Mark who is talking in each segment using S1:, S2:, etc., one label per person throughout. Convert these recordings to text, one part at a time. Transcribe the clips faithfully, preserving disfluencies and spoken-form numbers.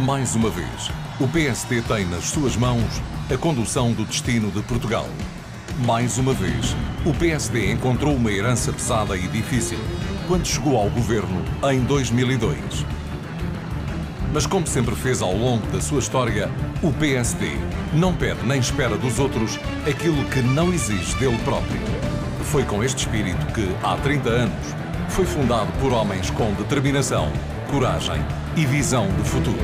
S1: Mais uma vez, o P S D tem nas suas mãos a condução do destino de Portugal. Mais uma vez, o P S D encontrou uma herança pesada e difícil quando chegou ao governo em dois mil e dois. Mas como sempre fez ao longo da sua história, o P S D não pede nem espera dos outros aquilo que não exige dele próprio. Foi com este espírito que, há trinta anos, foi fundado por homens com determinação, coragem e visão de futuro.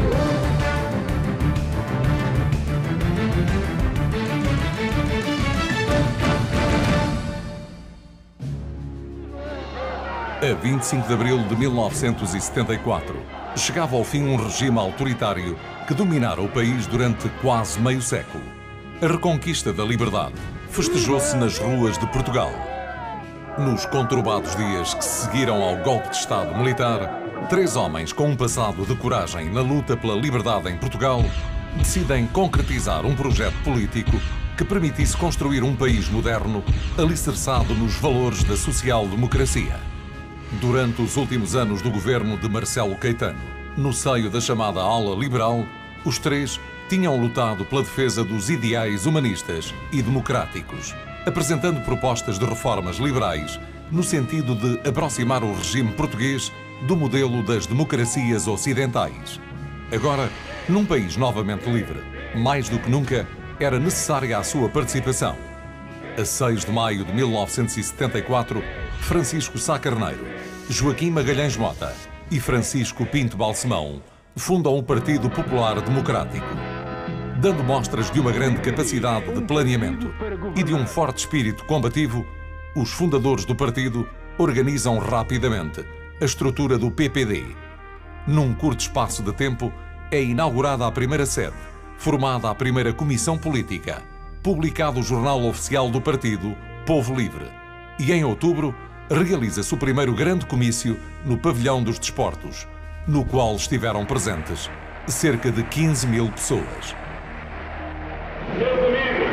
S1: A vinte e cinco de abril de mil novecentos e setenta e quatro, chegava ao fim um regime autoritário que dominara o país durante quase meio século. A reconquista da liberdade festejou-se nas ruas de Portugal. Nos conturbados dias que seguiram ao golpe de Estado militar, três homens com um passado de coragem na luta pela liberdade em Portugal decidem concretizar um projeto político que permitisse construir um país moderno alicerçado nos valores da social-democracia. Durante os últimos anos do governo de Marcelo Caetano, no seio da chamada ala liberal, os três tinham lutado pela defesa dos ideais humanistas e democráticos, apresentando propostas de reformas liberais no sentido de aproximar o regime português do modelo das democracias ocidentais. Agora, num país novamente livre, mais do que nunca, era necessária a sua participação. A seis de maio de mil novecentos e setenta e quatro, Francisco Sá Carneiro, Joaquim Magalhães Mota e Francisco Pinto Balsemão fundam o Partido Popular Democrático. Dando mostras de uma grande capacidade de planeamento e de um forte espírito combativo, os fundadores do partido organizam rapidamente a estrutura do P P D. Num curto espaço de tempo, é inaugurada a primeira sede, formada a primeira comissão política, publicado o jornal oficial do partido, Povo Livre, e em outubro realiza-se o primeiro grande comício no Pavilhão dos Desportos, no qual estiveram presentes cerca de quinze mil pessoas.
S2: Meus amigos,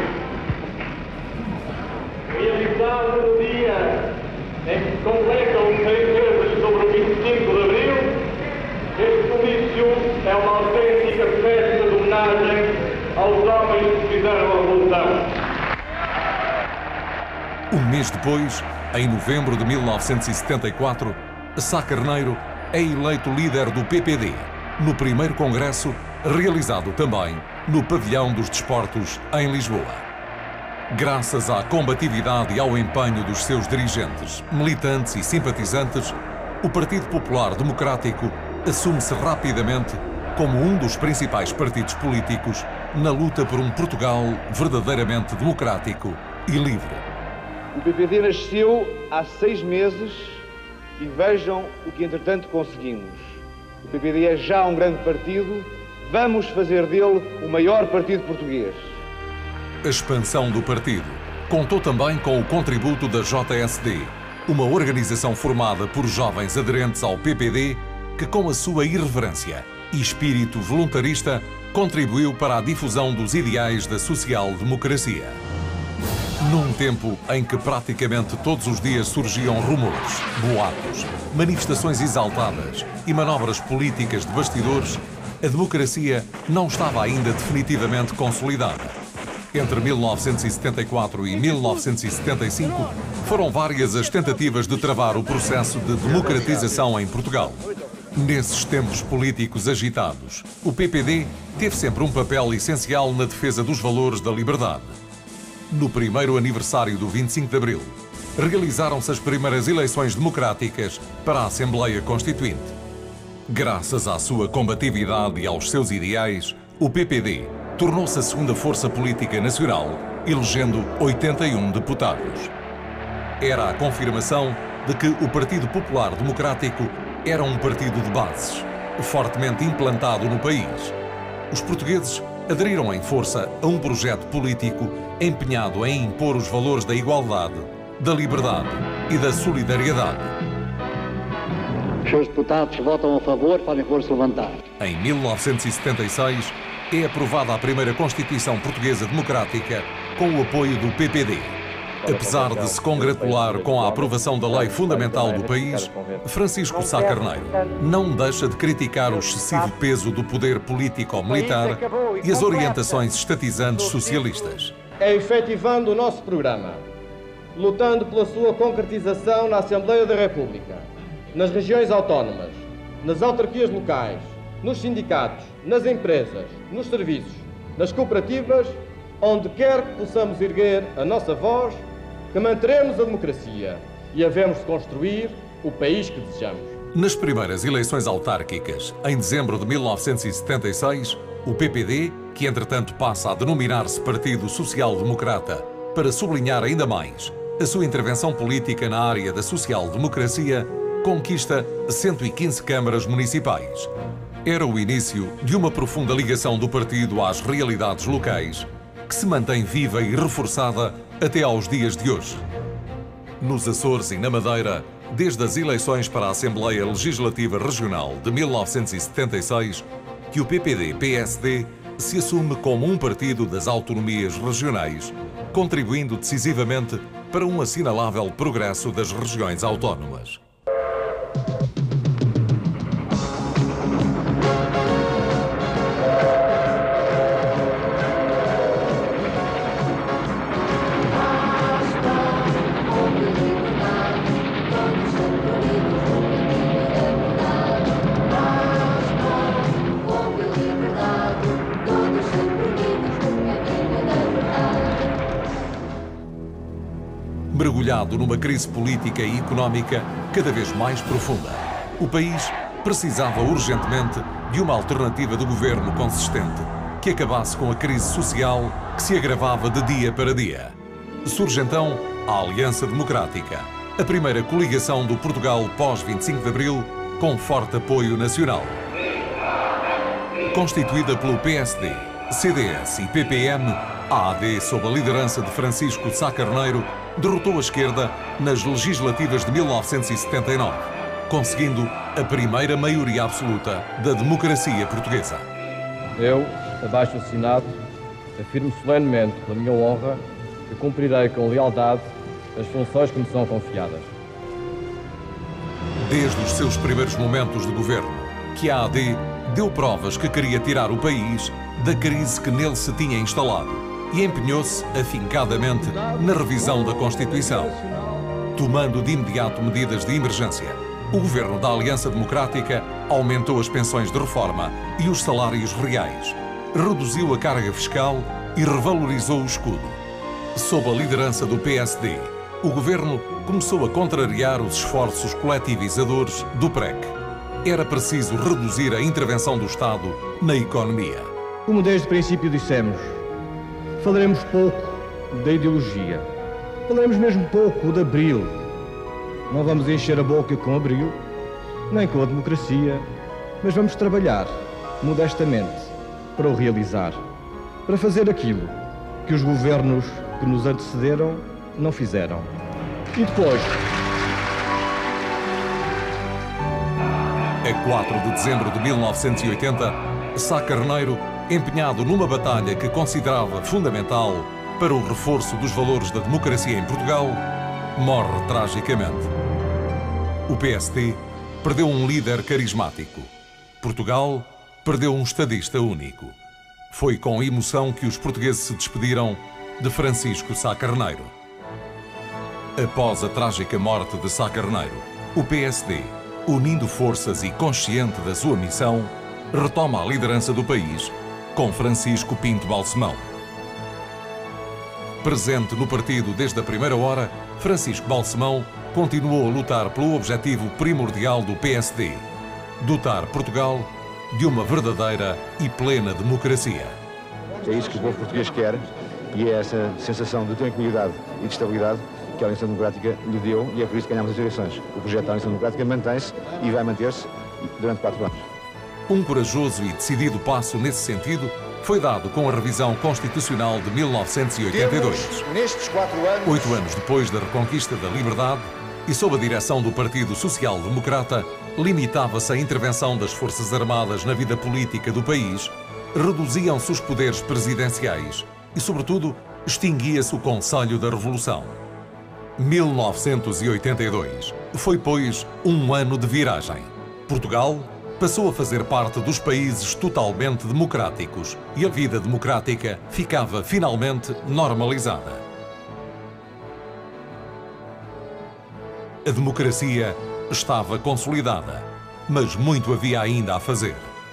S2: realizado no dia em que se completam seis meses sobre o vinte e cinco de abril, este comício é uma autêntica festa de homenagem aos homens que fizeram a revolução.
S1: Um mês depois, em novembro de mil novecentos e setenta e quatro, Sá Carneiro é eleito líder do P P D, no primeiro congresso, realizado também no Pavilhão dos Desportos, em Lisboa. Graças à combatividade e ao empenho dos seus dirigentes, militantes e simpatizantes, o Partido Popular Democrático assume-se rapidamente como um dos principais partidos políticos na luta por um Portugal verdadeiramente democrático e livre.
S3: O P P D nasceu há seis meses e vejam o que entretanto conseguimos. O P P D é já um grande partido, vamos fazer dele o maior partido português.
S1: A expansão do partido contou também com o contributo da J S D, uma organização formada por jovens aderentes ao P P D que, com a sua irreverência e espírito voluntarista, contribuiu para a difusão dos ideais da social-democracia. Num tempo em que praticamente todos os dias surgiam rumores, boatos, manifestações exaltadas e manobras políticas de bastidores, a democracia não estava ainda definitivamente consolidada. Entre mil novecentos e setenta e quatro e mil novecentos e setenta e cinco, foram várias as tentativas de travar o processo de democratização em Portugal. Nesses tempos políticos agitados, o P P D teve sempre um papel essencial na defesa dos valores da liberdade. No primeiro aniversário do vinte e cinco de abril, realizaram-se as primeiras eleições democráticas para a Assembleia Constituinte. Graças à sua combatividade e aos seus ideais, o P P D tornou-se a segunda força política nacional, elegendo oitenta e um deputados. Era a confirmação de que o Partido Popular Democrático era um partido de bases, fortemente implantado no país. Os portugueses aderiram em força a um projeto político empenhado em impor os valores da igualdade, da liberdade e da solidariedade.
S4: Os seus deputados que votam a favor podem pôr-se levantar.
S1: Em mil novecentos e setenta e seis, é aprovada a primeira Constituição Portuguesa Democrática com o apoio do P P D. Apesar de se congratular com a aprovação da lei fundamental do país, Francisco Sá Carneiro não deixa de criticar o excessivo peso do poder político-militar e as orientações estatizantes socialistas.
S5: É efetivando o nosso programa, lutando pela sua concretização na Assembleia da República, nas regiões autónomas, nas autarquias locais, nos sindicatos, nas empresas, nos serviços, nas cooperativas, onde quer que possamos erguer a nossa voz, que manteremos a democracia e havemos de construir o país que desejamos.
S1: Nas primeiras eleições autárquicas, em dezembro de mil novecentos e setenta e seis, o P P D, que entretanto passa a denominar-se Partido Social Democrata, para sublinhar ainda mais a sua intervenção política na área da social-democracia, conquista cento e quinze câmaras municipais. Era o início de uma profunda ligação do partido às realidades locais, que se mantém viva e reforçada até aos dias de hoje. Nos Açores e na Madeira, desde as eleições para a Assembleia Legislativa Regional de mil novecentos e setenta e seis, que o P P D P S D se assume como um partido das autonomias regionais, contribuindo decisivamente para um assinalável progresso das regiões autónomas. Mergulhado numa crise política e económica cada vez mais profunda, o país precisava urgentemente de uma alternativa de governo consistente que acabasse com a crise social que se agravava de dia para dia. Surge então a Aliança Democrática, a primeira coligação do Portugal pós vinte e cinco de Abril, com forte apoio nacional. Constituída pelo P S D, C D S e P P M, a AD, sob a liderança de Francisco Sá Carneiro, derrotou a esquerda nas legislativas de mil novecentos e setenta e nove, conseguindo a primeira maioria absoluta da democracia portuguesa.
S5: Eu, abaixo assinado, afirmo solenemente, pela minha honra, que cumprirei com lealdade as funções que me são confiadas.
S1: Desde os seus primeiros momentos de governo, que a AD deu provas que queria tirar o país da crise que nele se tinha instalado e empenhou-se afincadamente na revisão da Constituição, tomando de imediato medidas de emergência. O governo da Aliança Democrática aumentou as pensões de reforma e os salários reais, reduziu a carga fiscal e revalorizou o escudo. Sob a liderança do P S D, o governo começou a contrariar os esforços coletivizadores do P R E C. Era preciso reduzir a intervenção do Estado na economia.
S5: Como desde o princípio dissemos, falaremos pouco da ideologia, falaremos mesmo pouco de Abril. Não vamos encher a boca com Abril, nem com a democracia, mas vamos trabalhar modestamente para o realizar, para fazer aquilo que os governos que nos antecederam não fizeram. E depois,
S1: a quatro de dezembro de mil novecentos e oitenta, Sá Carneiro, empenhado numa batalha que considerava fundamental para o reforço dos valores da democracia em Portugal, morre tragicamente. O P S D perdeu um líder carismático. Portugal perdeu um estadista único. Foi com emoção que os portugueses se despediram de Francisco Sá Carneiro. Após a trágica morte de Sá Carneiro, o P S D, unindo forças e consciente da sua missão, retoma a liderança do país com Francisco Pinto Balsemão. Presente no partido desde a primeira hora, Francisco Balsemão continuou a lutar pelo objetivo primordial do P S D: dotar Portugal de uma verdadeira e plena democracia.
S6: É isso que o povo português quer e é essa sensação de tranquilidade e de estabilidade que a Aliança Democrática lhe deu e é por isso que ganhamos as eleições. O projeto da Aliança Democrática mantém-se e vai manter-se durante quatro anos.
S1: Um corajoso e decidido passo nesse sentido foi dado com a revisão constitucional de mil novecentos e oitenta e dois.
S6: Temos, nestes quatro anos...
S1: Oito anos depois da reconquista da liberdade e sob a direção do Partido Social Democrata, limitava-se a intervenção das Forças Armadas na vida política do país, reduziam-se os poderes presidenciais e, sobretudo, extinguia-se o Conselho da Revolução. mil novecentos e oitenta e dois foi, pois, um ano de viragem. Portugal passou a fazer parte dos países totalmente democráticos e a vida democrática ficava finalmente normalizada. A democracia estava consolidada, mas muito havia ainda a fazer.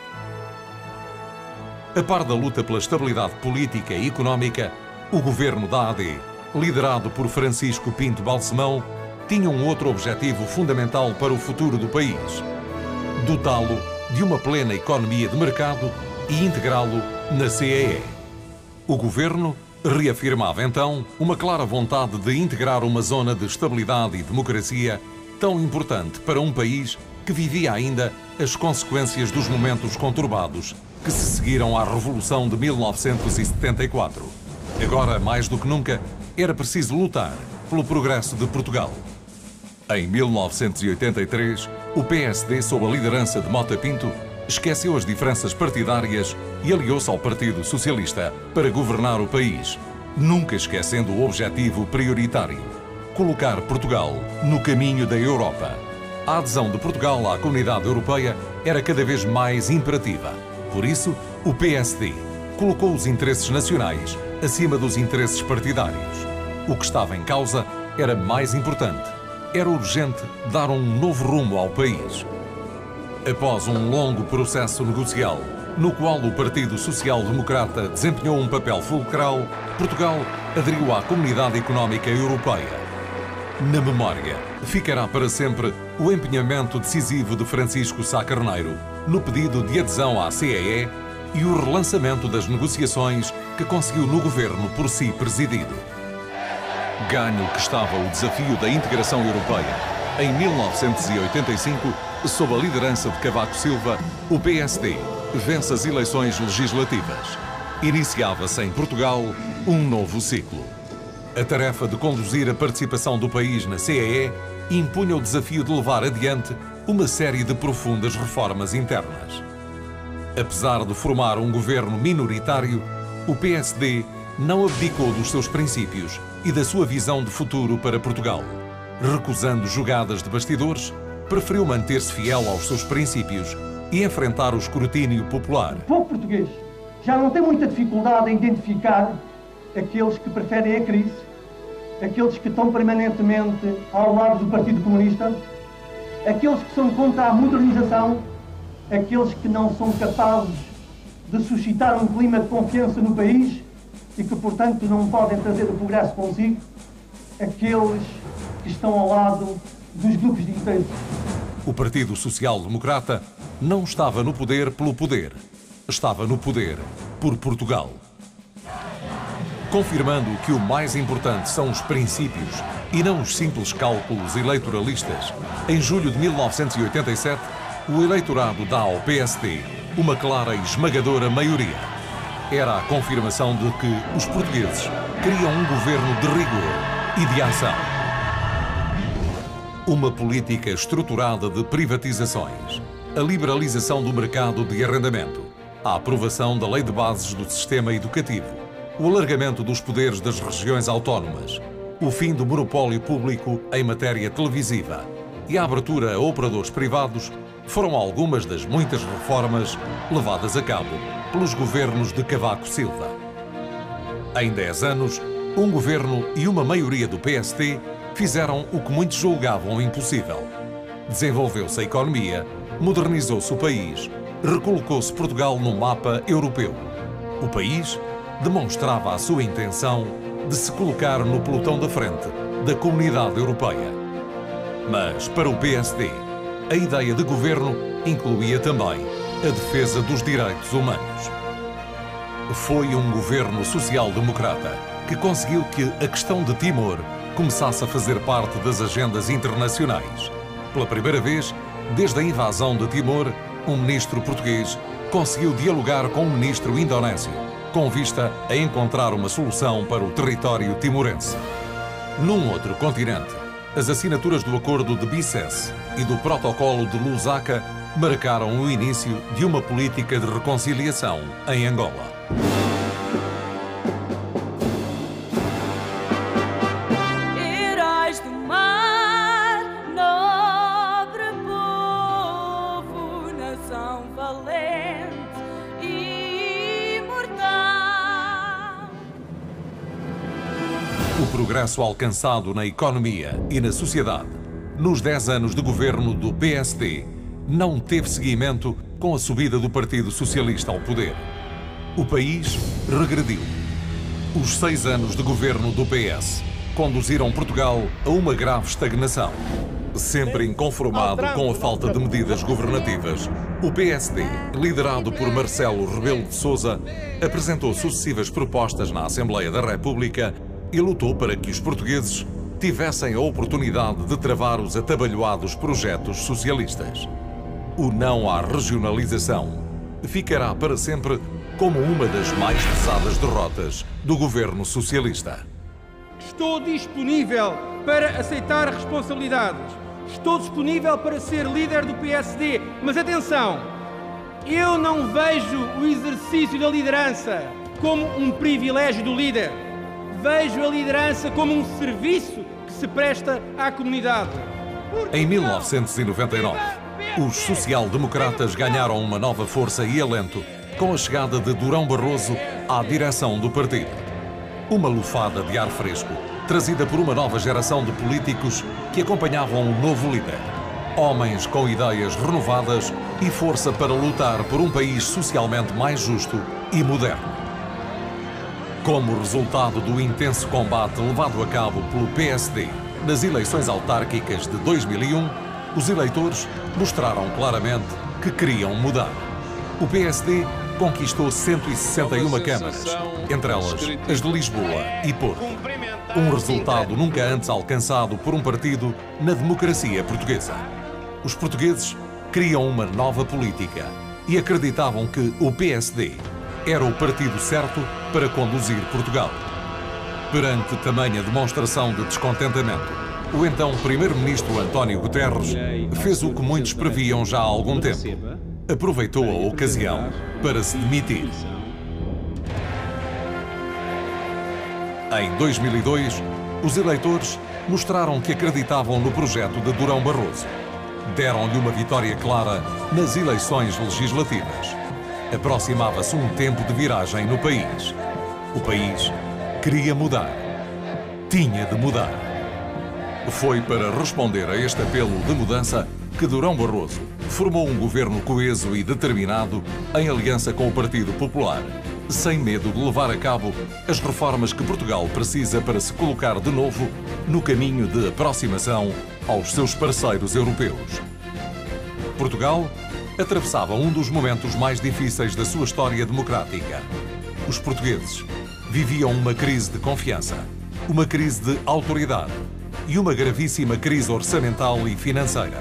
S1: A par da luta pela estabilidade política e económica, o governo da A D, liderado por Francisco Pinto Balsemão, tinha um outro objetivo fundamental para o futuro do país: dotá-lo de uma plena economia de mercado e integrá-lo na C E E. O governo reafirmava então uma clara vontade de integrar uma zona de estabilidade e democracia tão importante para um país que vivia ainda as consequências dos momentos conturbados que se seguiram à Revolução de mil novecentos e setenta e quatro. Agora, mais do que nunca, era preciso lutar pelo progresso de Portugal. Em mil novecentos e oitenta e três, o P S D, sob a liderança de Mota Pinto, esqueceu as diferenças partidárias e aliou-se ao Partido Socialista para governar o país, nunca esquecendo o objetivo prioritário: colocar Portugal no caminho da Europa. A adesão de Portugal à Comunidade Europeia era cada vez mais imperativa. Por isso, o P S D colocou os interesses nacionais acima dos interesses partidários. O que estava em causa era mais importante. Era urgente dar um novo rumo ao país. Após um longo processo negocial, no qual o Partido Social Democrata desempenhou um papel fulcral, Portugal aderiu à Comunidade Económica Europeia. Na memória ficará para sempre o empenhamento decisivo de Francisco Sá Carneiro no pedido de adesão à C E E e o relançamento das negociações que conseguiu no governo por si presidido. Ganho que estava o desafio da integração europeia. Em mil novecentos e oitenta e cinco, sob a liderança de Cavaco Silva, o P S D vence as eleições legislativas. Iniciava-se em Portugal um novo ciclo. A tarefa de conduzir a participação do país na C E E impunha o desafio de levar adiante uma série de profundas reformas internas. Apesar de formar um governo minoritário, o P S D não abdicou dos seus princípios e da sua visão de futuro para Portugal. Recusando jogadas de bastidores, preferiu manter-se fiel aos seus princípios e enfrentar o escrutínio popular.
S7: O povo português já não tem muita dificuldade em identificar aqueles que preferem a crise, aqueles que estão permanentemente ao lado do Partido Comunista, aqueles que são contra a modernização, aqueles que não são capazes de suscitar um clima de confiança no país e que, portanto, não podem trazer o progresso consigo, aqueles que estão ao lado dos grupos de interesse.
S1: O Partido Social Democrata não estava no poder pelo poder, estava no poder por Portugal. Confirmando que o mais importante são os princípios e não os simples cálculos eleitoralistas, em julho de mil novecentos e oitenta e sete, o eleitorado dá ao P S D uma clara e esmagadora maioria. Era a confirmação de que os portugueses queriam um governo de rigor e de ação. Uma política estruturada de privatizações, a liberalização do mercado de arrendamento, a aprovação da Lei de Bases do Sistema Educativo, o alargamento dos poderes das regiões autónomas, o fim do monopólio público em matéria televisiva e a abertura a operadores privados foram algumas das muitas reformas levadas a cabo pelos governos de Cavaco Silva. Em dez anos, um governo e uma maioria do P S D fizeram o que muitos julgavam impossível. Desenvolveu-se a economia, modernizou-se o país, recolocou-se Portugal no mapa europeu. O país demonstrava a sua intenção de se colocar no pelotão da frente da Comunidade Europeia. Mas, para o P S D, a ideia de governo incluía também a defesa dos direitos humanos. Foi um governo social-democrata que conseguiu que a questão de Timor começasse a fazer parte das agendas internacionais. Pela primeira vez, desde a invasão de Timor, um ministro português conseguiu dialogar com um ministro indonésio, com vista a encontrar uma solução para o território timorense. Num outro continente, as assinaturas do Acordo de Bicesse e do Protocolo de Lusaka marcaram o início de uma política de reconciliação em Angola.
S8: Heróis
S1: O progresso alcançado na economia e na sociedade nos dez anos de governo do P S D não teve seguimento com a subida do Partido Socialista ao poder. O país regrediu. Os seis anos de governo do P S conduziram Portugal a uma grave estagnação. Sempre inconformado com a falta de medidas governativas, o P S D, liderado por Marcelo Rebelo de Sousa, apresentou sucessivas propostas na Assembleia da República e lutou para que os portugueses tivessem a oportunidade de travar os atabalhoados projetos socialistas. O não à regionalização ficará para sempre como uma das mais pesadas derrotas do governo socialista.
S8: Estou disponível para aceitar responsabilidades. Estou disponível para ser líder do P S D. Mas atenção, eu não vejo o exercício da liderança como um privilégio do líder. Vejo a liderança como um serviço que se presta à comunidade.
S1: Em mil novecentos e noventa e nove, os social-democratas ganharam uma nova força e alento com a chegada de Durão Barroso à direção do partido. Uma lufada de ar fresco, trazida por uma nova geração de políticos que acompanhavam o novo líder. Homens com ideias renovadas e força para lutar por um país socialmente mais justo e moderno. Como resultado do intenso combate levado a cabo pelo P S D nas eleições autárquicas de dois mil e um, os eleitores mostraram claramente que queriam mudar. O P S D conquistou cento e sessenta e uma câmaras, entre elas as de Lisboa e Porto. Um resultado nunca antes alcançado por um partido na democracia portuguesa. Os portugueses queriam uma nova política e acreditavam que o P S D era o partido certo para conduzir Portugal. Perante tamanha demonstração de descontentamento, o então primeiro-ministro António Guterres fez o que muitos previam já há algum tempo. Aproveitou a ocasião para se demitir. Em dois mil e dois, os eleitores mostraram que acreditavam no projeto de Durão Barroso. Deram-lhe uma vitória clara nas eleições legislativas. Aproximava-se um tempo de viragem no país. O país queria mudar. Tinha de mudar. Foi para responder a este apelo de mudança que Durão Barroso formou um governo coeso e determinado em aliança com o Partido Popular, sem medo de levar a cabo as reformas que Portugal precisa para se colocar de novo no caminho de aproximação aos seus parceiros europeus. Portugal atravessava um dos momentos mais difíceis da sua história democrática. Os portugueses viviam uma crise de confiança, uma crise de autoridade e uma gravíssima crise orçamental e financeira.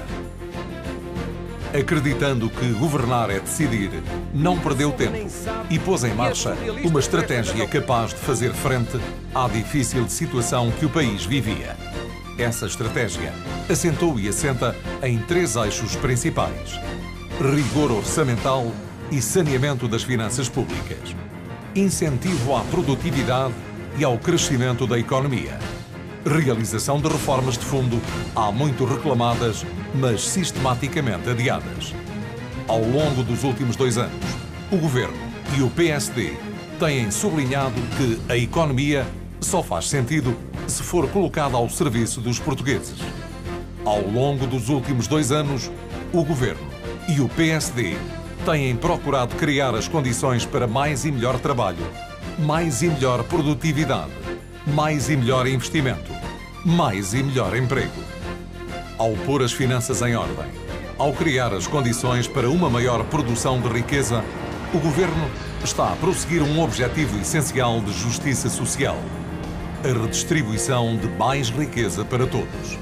S1: Acreditando que governar é decidir, não perdeu tempo e pôs em marcha uma estratégia capaz de fazer frente à difícil situação que o país vivia. Essa estratégia assentou e assenta em três eixos principais: rigor orçamental e saneamento das finanças públicas, incentivo à produtividade e ao crescimento da economia, realização de reformas de fundo há muito reclamadas, mas sistematicamente adiadas. Ao longo dos últimos dois anos, o Governo e o P S D têm sublinhado que a economia só faz sentido se for colocada ao serviço dos portugueses. Ao longo dos últimos dois anos, o Governo e o P S D têm procurado criar as condições para mais e melhor trabalho, mais e melhor produtividade, mais e melhor investimento, mais e melhor emprego. Ao pôr as finanças em ordem, ao criar as condições para uma maior produção de riqueza, o Governo está a prosseguir um objetivo essencial de justiça social: a redistribuição de mais riqueza para todos.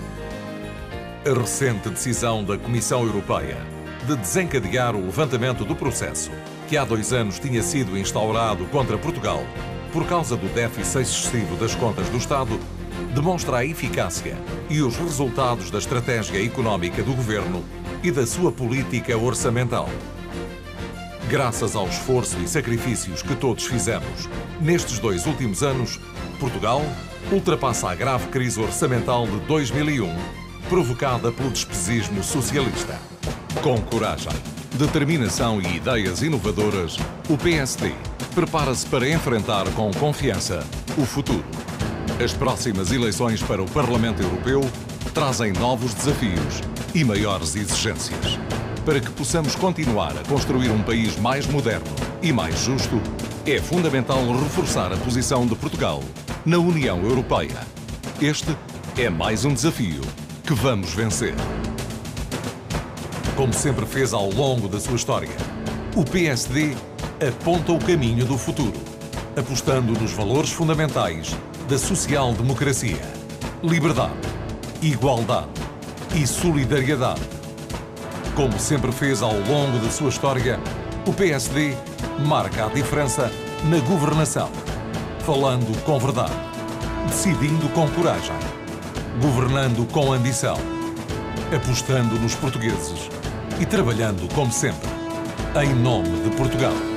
S1: A recente decisão da Comissão Europeia de desencadear o levantamento do processo que há dois anos tinha sido instaurado contra Portugal por causa do déficit excessivo das contas do Estado demonstra a eficácia e os resultados da estratégia económica do Governo e da sua política orçamental. Graças ao esforço e sacrifícios que todos fizemos nestes dois últimos anos, Portugal ultrapassa a grave crise orçamental de dois mil e um, provocada pelo despesismo socialista. Com coragem, determinação e ideias inovadoras, o P S D prepara-se para enfrentar com confiança o futuro. As próximas eleições para o Parlamento Europeu trazem novos desafios e maiores exigências. Para que possamos continuar a construir um país mais moderno e mais justo, é fundamental reforçar a posição de Portugal na União Europeia. Este é mais um desafio que vamos vencer. Como sempre fez ao longo da sua história, o P S D aponta o caminho do futuro, apostando nos valores fundamentais da social-democracia: liberdade, igualdade e solidariedade. Como sempre fez ao longo da sua história, o P S D marca a diferença na governação, falando com verdade, decidindo com coragem, governando com ambição, apostando nos portugueses e trabalhando, como sempre, em nome de Portugal.